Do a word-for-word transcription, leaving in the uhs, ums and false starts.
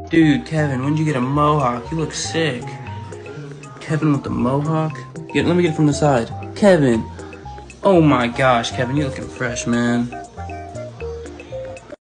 Dude, Kevin, when did you get a Mohawk? You look sick. Kevin with the Mohawk? Get, let me get it from the side. Kevin! Oh my gosh, Kevin, you looking fresh, man.